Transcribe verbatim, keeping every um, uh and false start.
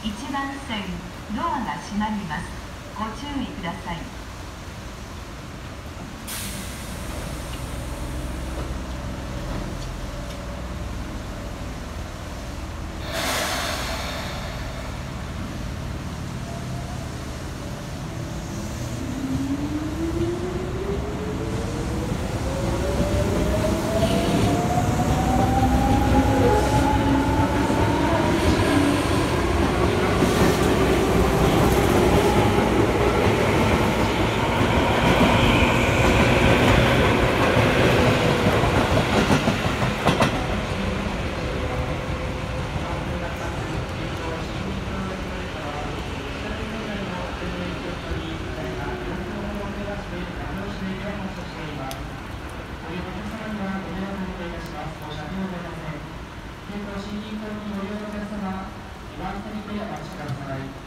いちばん線ドアが閉まります。ご注意ください。 新銀行にご利用のお客様、にばん線にてお待ちください。